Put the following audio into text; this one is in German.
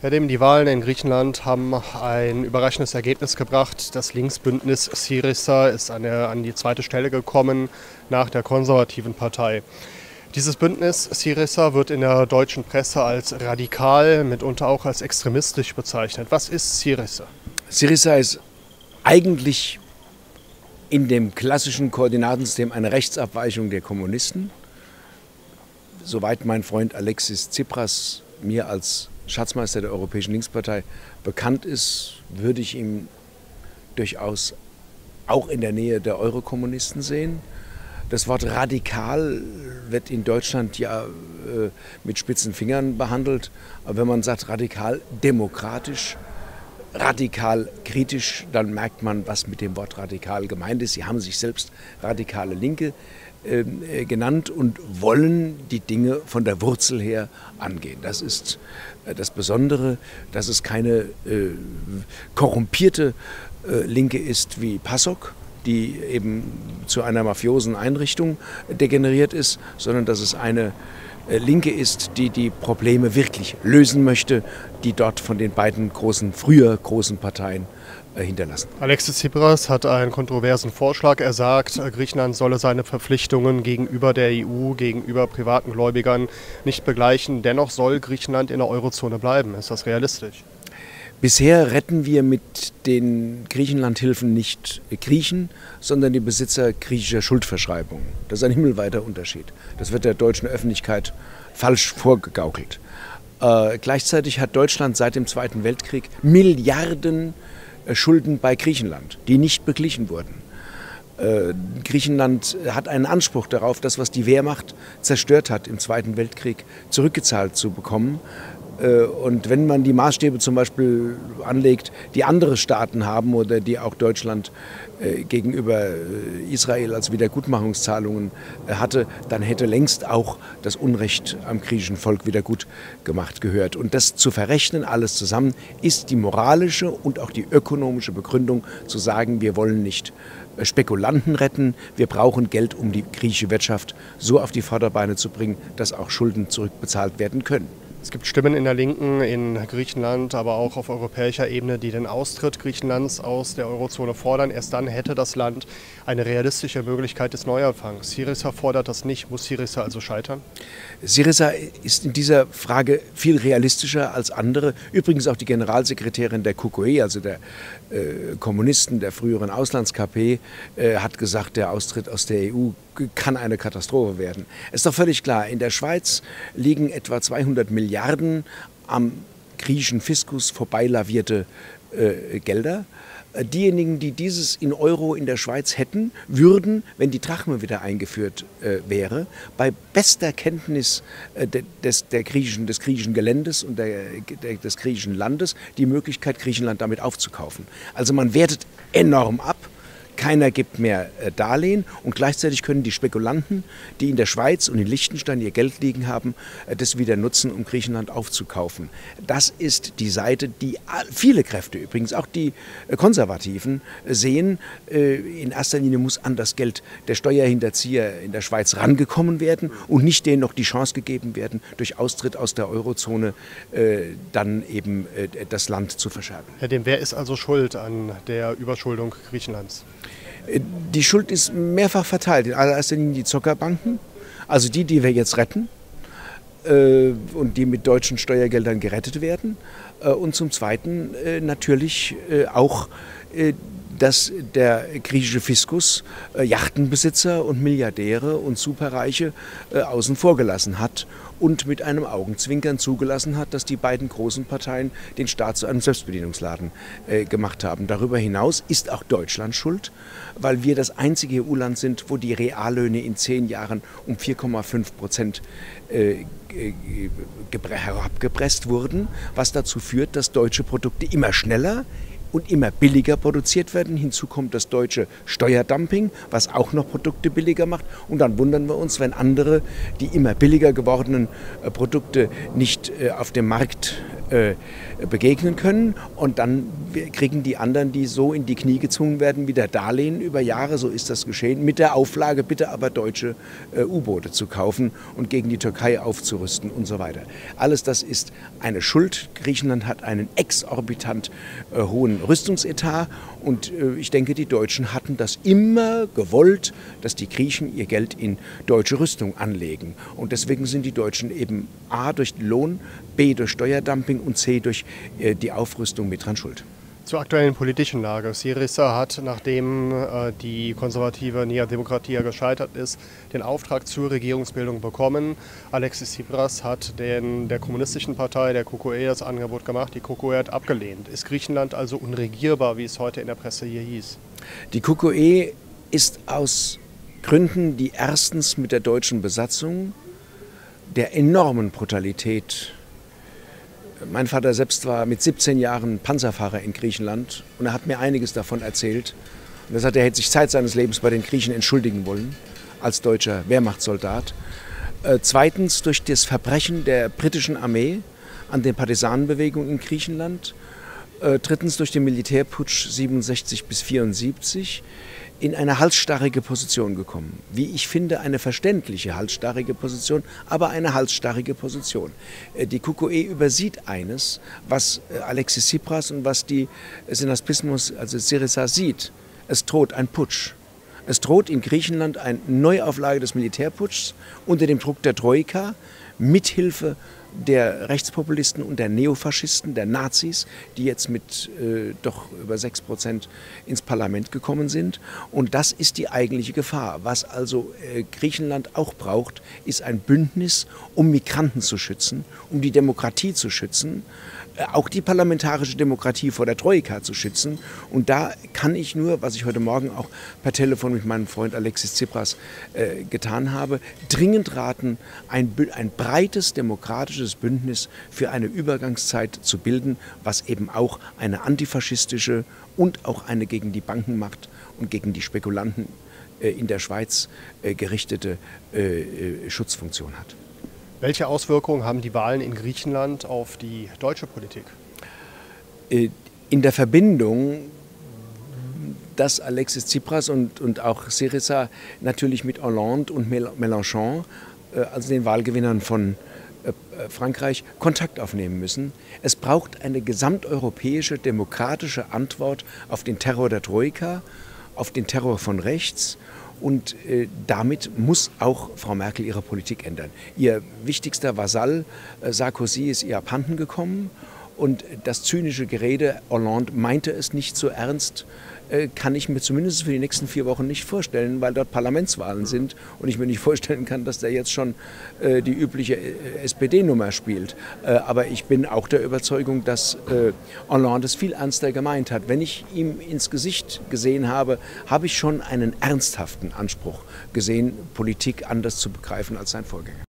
Ja, die Wahlen in Griechenland haben ein überraschendes Ergebnis gebracht. Das Linksbündnis Syriza ist an die zweite Stelle gekommen nach der konservativen Partei. Dieses Bündnis Syriza wird in der deutschen Presse als radikal, mitunter auch als extremistisch bezeichnet. Was ist Syriza? Syriza ist eigentlich in dem klassischen Koordinatensystem eine Rechtsabweichung der Kommunisten. Soweit mein Freund Alexis Tsipras mir als Schatzmeister der Europäischen Linkspartei bekannt ist, würde ich ihn durchaus auch in der Nähe der Eurokommunisten sehen. Das Wort radikal wird in Deutschland ja mit spitzen Fingern behandelt. Aber wenn man sagt radikal demokratisch, radikal kritisch, dann merkt man, was mit dem Wort radikal gemeint ist. Sie haben sich selbst radikale Linke genannt und wollen die Dinge von der Wurzel her angehen. Das ist das Besondere, dass es keine korrumpierte Linke ist wie PASOK, die eben zu einer mafiosen Einrichtung degeneriert ist, sondern dass es eine Linke ist, die die Probleme wirklich lösen möchte, die dort von den beiden früher großen Parteien hinterlassen. Alexis Tsipras hat einen kontroversen Vorschlag. Er sagt, Griechenland solle seine Verpflichtungen gegenüber der EU, gegenüber privaten Gläubigern nicht begleichen. Dennoch soll Griechenland in der Eurozone bleiben. Ist das realistisch? Bisher retten wir mit den Griechenlandhilfen nicht Griechen, sondern die Besitzer griechischer Schuldverschreibungen. Das ist ein himmelweiter Unterschied. Das wird der deutschen Öffentlichkeit falsch vorgegaukelt. Gleichzeitig hat Deutschland seit dem Zweiten Weltkrieg Milliarden Schulden bei Griechenland, die nicht beglichen wurden. Griechenland hat einen Anspruch darauf, das, was die Wehrmacht zerstört hat im Zweiten Weltkrieg, zurückgezahlt zu bekommen. Und wenn man die Maßstäbe zum Beispiel anlegt, die andere Staaten haben oder die auch Deutschland gegenüber Israel als Wiedergutmachungszahlungen hatte, dann hätte längst auch das Unrecht am griechischen Volk wieder gut gemacht gehört. Und das zu verrechnen, alles zusammen, ist die moralische und auch die ökonomische Begründung zu sagen, wir wollen nicht Spekulanten retten, wir brauchen Geld, um die griechische Wirtschaft so auf die Vorderbeine zu bringen, dass auch Schulden zurückbezahlt werden können. Es gibt Stimmen in der Linken in Griechenland, aber auch auf europäischer Ebene, die den Austritt Griechenlands aus der Eurozone fordern. Erst dann hätte das Land eine realistische Möglichkeit des Neuanfangs. Syriza fordert das nicht. Muss Syriza also scheitern? Syriza ist in dieser Frage viel realistischer als andere. Übrigens auch die Generalsekretärin der KKÜ, also der Kommunisten der früheren Auslands-KP, hat gesagt, der Austritt aus der EU kann eine Katastrophe werden. Es ist doch völlig klar, in der Schweiz liegen etwa 200 Milliarden am griechischen Fiskus vorbeilavierte Gelder. Diejenigen, die dieses in Euro in der Schweiz hätten, würden, wenn die Drachme wieder eingeführt wäre, bei bester Kenntnis des griechischen Geländes und des griechischen Landes die Möglichkeit, Griechenland damit aufzukaufen. Also man wertet enorm ab. Keiner gibt mehr Darlehen und gleichzeitig können die Spekulanten, die in der Schweiz und in Liechtenstein ihr Geld liegen haben, das wieder nutzen, um Griechenland aufzukaufen. Das ist die Seite, die viele Kräfte, übrigens auch die Konservativen, sehen. In erster Linie muss an das Geld der Steuerhinterzieher in der Schweiz rangekommen werden und nicht denen noch die Chance gegeben werden, durch Austritt aus der Eurozone dann eben das Land zu verscherben. Herr Dehm, wer ist also schuld an der Überschuldung Griechenlands? Die Schuld ist mehrfach verteilt. In allererster Linie die Zockerbanken, also die wir jetzt retten und die mit deutschen Steuergeldern gerettet werden. Und zum Zweiten natürlich auch, dass der griechische Fiskus Yachtenbesitzer und Milliardäre und Superreiche außen vor gelassen hat und mit einem Augenzwinkern zugelassen hat, dass die beiden großen Parteien den Staat zu einem Selbstbedienungsladen gemacht haben. Darüber hinaus ist auch Deutschland schuld, weil wir das einzige EU-Land sind, wo die Reallöhne in 10 Jahren um 4,5% herabgepresst wurden, was dazu führt, dass deutsche Produkte immer schneller und immer billiger produziert werden. Hinzu kommt das deutsche Steuerdumping, was auch noch Produkte billiger macht. Und dann wundern wir uns, wenn andere, die immer billiger gewordenen Produkte nicht auf dem Markt begegnen können. Und dann kriegen die anderen, die so in die Knie gezwungen werden, wieder Darlehen über Jahre. So ist das geschehen. Mit der Auflage, bitte aber deutsche U-Boote zu kaufen und gegen die Türkei aufzurüsten und so weiter. Alles das ist eine Schuld. Griechenland hat einen exorbitant hohen Rüstungsetat. Und ich denke, die Deutschen hatten das immer gewollt, dass die Griechen ihr Geld in deutsche Rüstung anlegen. Und deswegen sind die Deutschen eben A durch Lohn, B durch Steuerdumping und C durch die Aufrüstung mit dran schuld. Zur aktuellen politischen Lage. Syriza hat, nachdem die konservative Nea Demokratia gescheitert ist, den Auftrag zur Regierungsbildung bekommen. Alexis Tsipras hat der kommunistischen Partei, der KKE, das Angebot gemacht. Die KKE hat abgelehnt. Ist Griechenland also unregierbar, wie es heute in der Presse hier hieß? Die KKE ist aus Gründen, die erstens mit der deutschen Besatzung, der enormen Brutalität. Mein Vater selbst war mit 17 Jahren Panzerfahrer in Griechenland und er hat mir einiges davon erzählt. Und er sagt, er hätte sich Zeit seines Lebens bei den Griechen entschuldigen wollen, als deutscher Wehrmachtssoldat. Zweitens durch das Verbrechen der britischen Armee an der Partisanenbewegung in Griechenland. Drittens durch den Militärputsch 67 bis 74 in eine halsstarrige Position gekommen. Wie ich finde, eine verständliche halsstarrige Position, aber eine halsstarrige Position. Die KKE übersieht eines, was Alexis Tsipras und was die Synaspismus, also Syriza, sieht. Es droht ein Putsch. Es droht in Griechenland eine Neuauflage des Militärputschs unter dem Druck der Troika, mithilfe der Rechtspopulisten und der Neofaschisten, der Nazis, die jetzt mit doch über 6% ins Parlament gekommen sind. Und das ist die eigentliche Gefahr. Was also Griechenland auch braucht, ist ein Bündnis, um Migranten zu schützen, um die Demokratie zu schützen, auch die parlamentarische Demokratie vor der Troika zu schützen. Und da kann ich nur, was ich heute Morgen auch per Telefon mit meinem Freund Alexis Tsipras getan habe, dringend raten, ein breites demokratisches Bündnis für eine Übergangszeit zu bilden, was eben auch eine antifaschistische und auch eine gegen die Bankenmacht und gegen die Spekulanten in der Schweiz gerichtete Schutzfunktion hat. Welche Auswirkungen haben die Wahlen in Griechenland auf die deutsche Politik? In der Verbindung, dass Alexis Tsipras und auch Syriza natürlich mit Hollande und Mélenchon, also den Wahlgewinnern von Frankreich, Kontakt aufnehmen müssen. Es braucht eine gesamteuropäische demokratische Antwort auf den Terror der Troika, auf den Terror von rechts. Und damit muss auch Frau Merkel ihre Politik ändern. Ihr wichtigster Vasall, Sarkozy, ist ihr abhanden gekommen. Und das zynische Gerede, Hollande meinte es nicht so ernst, kann ich mir zumindest für die nächsten 4 Wochen nicht vorstellen, weil dort Parlamentswahlen sind und ich mir nicht vorstellen kann, dass der jetzt schon die übliche SPD-Nummer spielt. Aber ich bin auch der Überzeugung, dass Hollande es viel ernster gemeint hat. Wenn ich ihm ins Gesicht gesehen habe, habe ich schon einen ernsthaften Anspruch gesehen, Politik anders zu begreifen als sein Vorgänger.